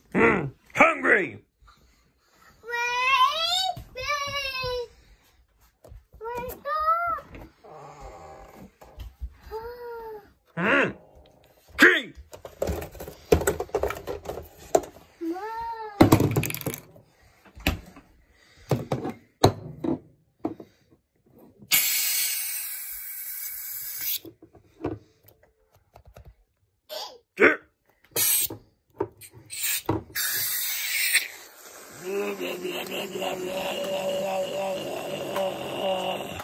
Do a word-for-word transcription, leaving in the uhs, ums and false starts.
Mm, hungry. Wait, wait. Wake up. Mm, tree. Yeah.